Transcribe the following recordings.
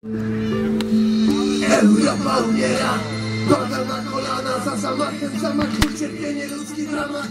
Europa umiera, pada na kolana za zamachem, zamach, cierpienie, ludzki dramat.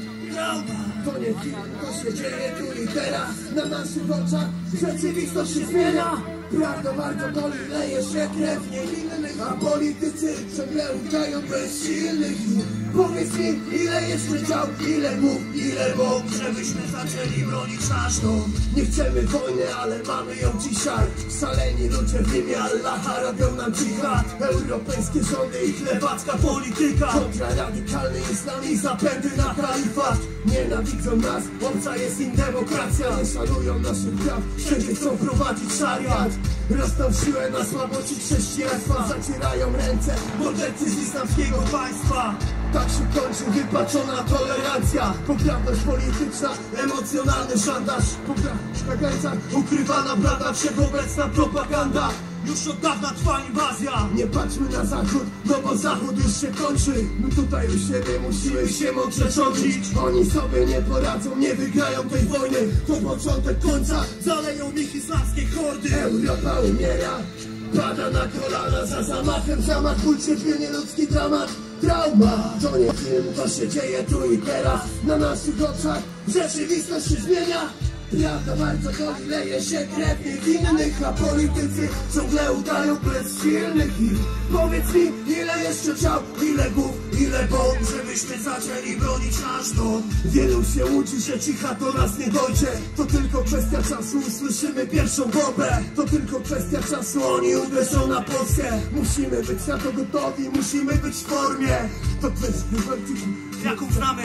To nie film, to się dzieje tu i teraz. Na naszych oczach rzeczywistość się zmienia. Prawda bardzo boli, leje się krew niewinnych, a politycy ciągle udają bezsilnych. Powiedz mi, ile jeszcze dział, ile mów, ile mów, żebyśmy zaczęli bronić nasz dom. Nie chcemy wojny, ale mamy ją dzisiaj. Szaleni ludzie w imię Allaha robią nam dżihad. Europejskie rządy i chlebacka polityka kontra radykalny islam i zapędy na kalifat. Nienawidzą nas, obca jest im demokracja. Nie szanują naszych praw, wszędzie chcą prowadzić szariat. Rosną siłę na słabości chrześcijaństwa. Zacierają ręce mordercy z islamskiego państwa. Tak się kończy wypaczona tolerancja. Poprawność polityczna, emocjonalny szantaż. Na granicach ukrywana prawda, wszechobecna propaganda. Już od dawna trwa inwazja. Nie patrzmy na zachód, no bo zachód już się kończy. My tutaj u siebie musimy się mądrze rządzić. Oni sobie nie poradzą, nie wygrają tej wojny. To początek końca, zaleją ich islamskie hordy. Europa umiera, pada na kolana za zamachem. Zamach, ból, cierpienie, ludzki dramat. Trauma, to nie film, to się dzieje tu i teraz. Na naszych oczach rzeczywistość się zmienia. Prawda bardzo boli, leje się krew niewinnych, a politycy ciągle udają bezsilnych. I powiedz mi, ile jeszcze ciał, ile głów, ile bomb, żebyśmy zaczęli bronić nasz dom. Wielu się łudzi, że cicha do nas nie dojdzie. To tylko kwestia czasu, usłyszymy pierwszą bombę. To tylko kwestia czasu, oni uderzą na Polskę. Musimy być na to gotowi, musimy być w formie. To kwestia jaką znamy,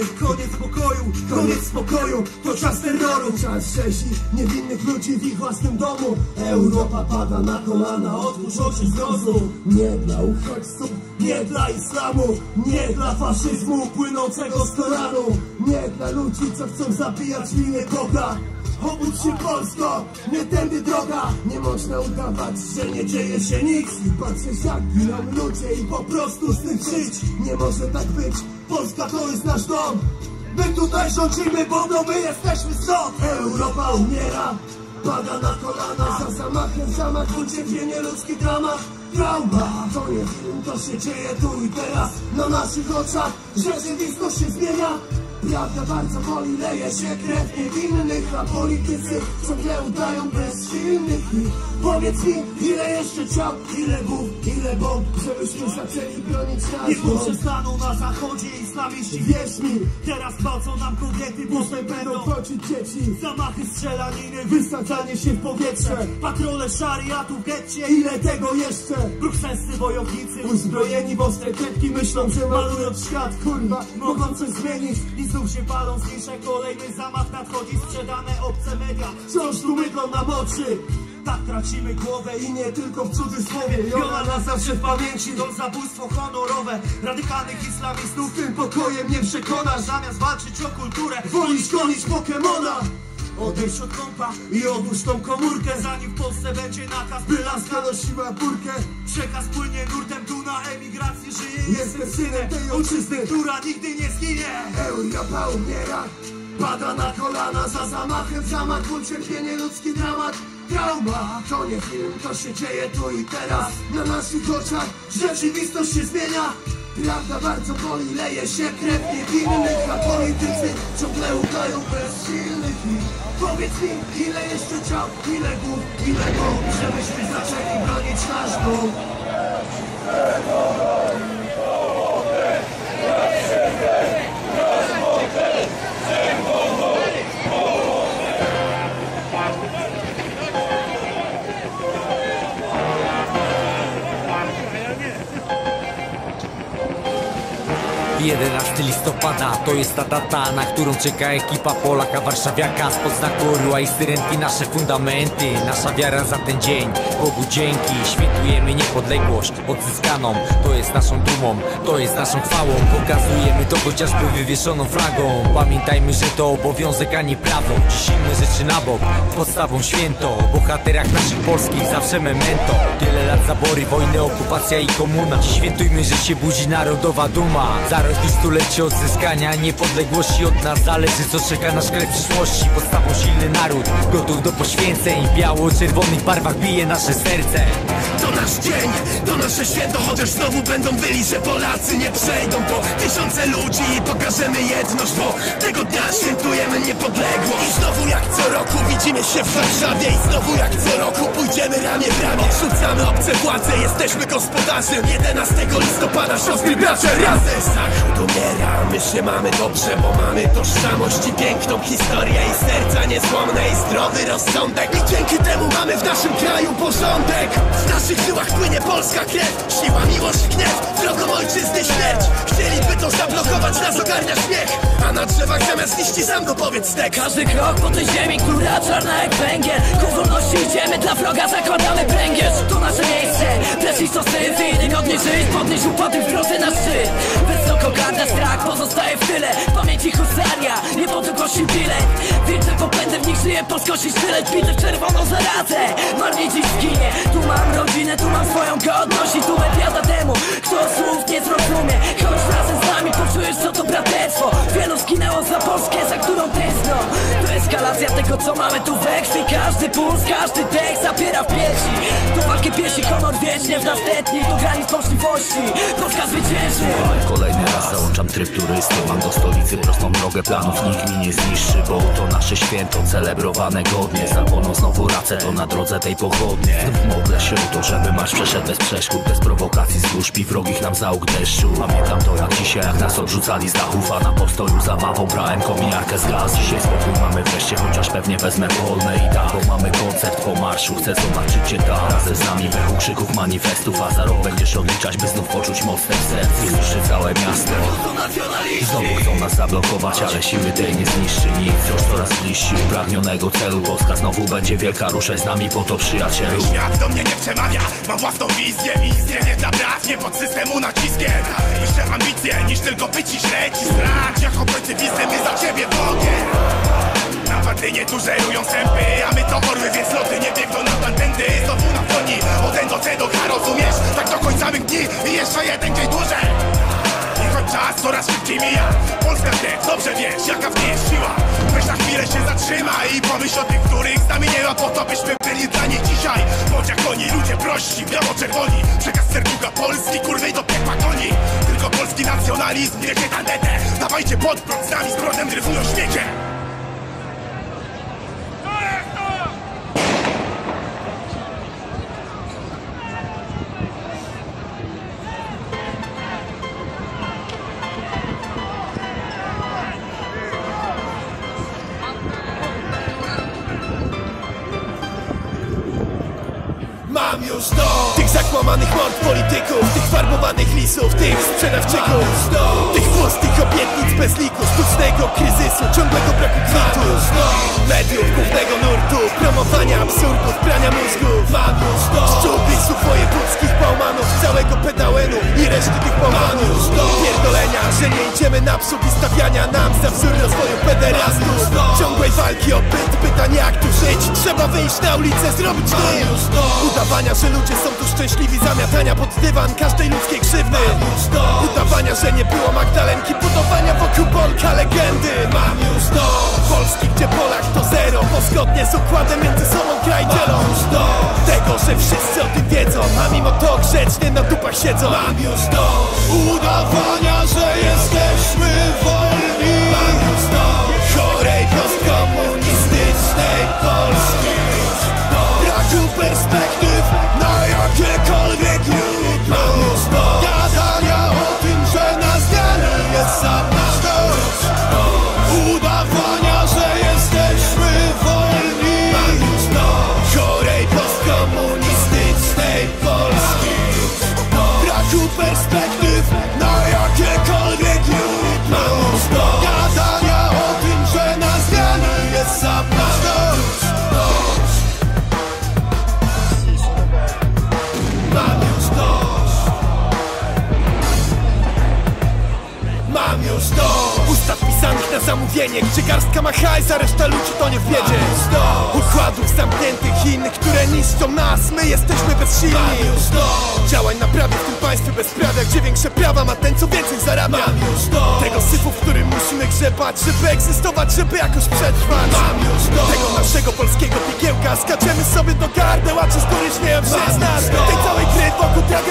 koniec spokoju, to czas terroru. Czas rzezi niewinnych ludzi w ich własnym domu. Europa pada na kolana, otwórz oczy zrozum. Nie dla uchodźców, nie dla islamu, nie dla faszyzmu płynącego z Koranu. Nie dla ludzi, co chcą zabijać w imię Boga. Obudź się Polsko, nie tędy droga. Nie można udawać, że nie dzieje się nic i patrzeć jak giną ludzie i po prostu z tym żyć. Nie może tak być, Polska to jest nasz dom. My tutaj rządzimy, bo to my jesteśmy stąd. Europa umiera, pada na kolana za zamachem, zamach, ból, cierpienie, ludzki dramat. Trauma, to nie film, to się dzieje tu i teraz. Na naszych oczach rzeczywistość się zmienia. Prawda bardzo boli, leje się krew niewinnych, a politycy ciągle udają bezsilnych. I powiedz mi, ile jeszcze ciał, ile głów, ile bomb, żebyśmy zaczęli bronić nasz dom. Niech przestaną na zachodzie islamiści, wierz mi. Teraz gwałcą nam kobiety, potem będą chodzić dzieci. Zamachy, strzelaniny, wysadzanie się w powietrze. Patrole szariatu w getcie, ile tego jeszcze? Brukselscy wojownicy, uzbrojeni w ostre kredki, myślą, że malują świat, kurwa, mogą coś zmienić. Znów się palą, zniszczę kolejny zamach nadchodzi, sprzedane obce media wciąż tu mydlą nam oczy. Tak tracimy głowę i nie tylko w cudzysłowie. I ona na zawsze w pamięci, to zabójstwo honorowe radykalnych islamistów. Tym pokojem nie przekonasz, zamiast walczyć o kulturę wolisz gonić Pokemona. Odejdź od kompa i odłóż tą komórkę, zanim w Polsce będzie nakaz, by laska nosiła burkę. Przekaz płynie nurtem, tu na emigracji żyje. Jestem synem tej ojczyzny, która nigdy nie zginie. Europa umiera, pada na kolana za zamachem, zamach, ból, cierpienie, ludzki dramat. Trauma, to nie film, to się dzieje tu i teraz. Na naszych oczach rzeczywistość się zmienia. Prawda bardzo boli, leje się krew niewinnych, a politycy ciągle udają bezsilnych. I powiedz mi, ile jeszcze ciał, ile głów, ile bomb, żebyśmy zaczęli bronić nasz dom. Jedenasty listopada to jest ta data, na którą czeka ekipa Polaka, warszawiaka. Spod znaku orła i syrenki nasze fundamenty, nasza wiara za ten dzień. Bogu dzięki, świętujemy niepodległość odzyskaną. To jest naszą dumą, to jest naszą chwałą. Pokazujemy to chociażby wywieszoną flagą. Pamiętajmy, że to obowiązek, a nie prawo. Dziś inne rzeczy na bok, podstawą święto. O bohaterach naszych polskich zawsze memento. Tyle lat zabory, wojny, okupacja i komuna. Dziś świętujmy, że się budzi narodowa duma. Już stulecie odzyskania niepodległości od nas zależy, co czeka nasz kraj w przyszłości. Podstawą silny naród, gotów do poświęceń. W biało-czerwonych barwach bije nasze serce. To nasz dzień, to nasze święto, chociaż znowu będą byli, że Polacy nie przejdą po tysiące ludzi i pokażemy jedność, bo tego dnia świętujemy niepodległość. I znowu jak co roku widzimy się w Warszawie i znowu jak co roku pójdziemy ramię w ramię. Odrzucamy obce władze, jesteśmy gospodarzem. 11 listopada siostry bracia razem. Zachód umiera, my się mamy dobrze, bo mamy tożsamość i piękną historię i serca niezłomne i zdrowy rozsądek. I dzięki temu mamy w naszym kraju porządek. W naszych żyłach płynie polska krew, siła, miłość, gniew, wrogom ojczyzny śmierć. Chcieliby to zablokować, nas ogarnia śmiech, a na drzewach zamiast liści sam dopowiedz tek. Każdy krok po tej ziemi, która czarna jak węgiel. Ku wolności idziemy, dla wroga zakładamy pręgierz. To nasze miejsce, precz to wstyd. Inny godnie żyć, podnieść upadł w drodze na szczyt. Wysokogradny strach pozostaje w tyle. W pamięci husaria, niepodległości bilet. Wilczym popędem w nich żyje polskości sztylet. Bity w czerwoną zarazę, marnie dziś zginie. Tu mam rodzinę, tu mam swoją godność i tu wybiada temu, kto słów nie zrozumie. Chodź razem z nami, poczujesz co to braterstwo. Wielu zginęło za Polskę, za którą tęskno. To eskalacja tego co mamy tu we krwi. Każdy puls, każdy tekst zapiera w piersi. Tu walkę piesi, honor wiecznie w nas tętni. Tu granic możliwości, Polska zwycięży. Kolejny raz załączam tryb turysty. Mam do stolicy prostą drogę, planów nikt mi nie zniszczy. Bo to nasze święto, celebrowane godnie. Zapłoną znowu racę, to na drodze tej pochodnie. Znów modlę się o to, żeby marsz przeszedł bez przeszkód, bez prowokacji, zgłuszb i wrogich nam załóg deszczu. Pamiętam to jak dzisiaj, jak nas odrzucali z dachów, a na postoju zabawą brałem kominiarkę z gaz. Dzisiaj spokój mamy wreszcie, chociaż pewnie wezmę wolne i tak, bo mamy koncert po marszu. Chcę zobaczyć cię tam, razem z nami wechu krzyków, manifestów, a za rok będziesz odliczać, by znów poczuć mocne w sercu. I zniszczy całe miasto. Znowu chcą nas zablokować, ale siły tej nie zniszczy nikt. Wciąż coraz bliżsi upragnionego celu. Polska znowu będzie wielka, ruszaj z nami po to, przyjacielu. Świat do mnie nie przemawia, mam własną wizję. Wizję nie dla brat, nie pod systemu naciskiem. Wyższe ambicje niż tylko być i śledź i strać. Jako końcywizny my za ciebie w ogień. Na Watynie tu żerują sępy, a my to orły, więc loty nie biegną na pantenty. Znowu na broni, od N do C do K, rozumiesz? Tak do końca mych dni i jeszcze jeden dzień dłużej. I choć czas coraz szybciej mija, Polska krew, dobrze wiesz, jaka w niej jest siła. Weź na chwilę się zatrzymaj i pomyśl o tych, których z nami nie ma, po to byśmy byli dla nich dzisiaj. Bądź jak oni, ludzie prości, biało-czerwoni. Przekaz serducha Polski, kurwej do piekła goni. Tylko polski nacjonalizm, wiecie tandetę. Dawajcie pod prąd, z nami z prądem dryfują śmiecie. Mam już dość tych zakłamanych mord polityków, tych farbowanych lisów, tych sprzedawczyków, tych pustych obietnic bez liku, sztucznego kryzysu, ciągłego braku kwitu, mediów głównego nurtu, promowania absurdów, prania mózgów. Mam już szczuplisów wojewódzkich bałmanów, całego pedałenu i reszty tych bałwanów. Pierdolenia, że nie idziemy naprzód i stawiania nam za wzór rozwoju pederastów. Ciągłej walki o byt, pytań jak tu żyć. Trzeba wyjść na ulicę, zrobić udawania, że ludzie są tu szczęśliwi, zamiatania pod dywan każdej ludzkiej krzywdy. Udawania, że nie było Magdalenki, budowania wokół Polka legendy. Mam już Polski, gdzie Polak to zero, bo zgodnie z układem między sobą kraj dzielą. Tego, że wszyscy o tym wiedzą, a mimo to grzecznie na dupach siedzą. Mam już udawania, że jesteśmy wolni. Mam już chorej postkomunistycznej Polski. Braku perspektyw na jakiekolwiek jutro. Gadania o tym, że na zmianę jest sam nasz gość. Udawania, że jesteśmy wolni. Mam już chorej postkomunistycznej Polski. Braku perspektyw na jakiekolwiek jutro. Mam już skupienie, gdzie garstka ma hajs, a reszta ludzi to nie wiedzie. Układów zamkniętych i innych, które niszczą nas, my jesteśmy bezsilni. Działań naprawię w tym państwie bezprawia, gdzie większe prawa ma ten, co więcej zarabia. Tego syfu, w którym musimy grzebać, żeby egzystować, żeby jakoś przetrwać. Tego naszego polskiego piekiełka, skaczemy sobie do gardeł, a czy z góry śmieją się z nas. Tej całej gry wokół tragedii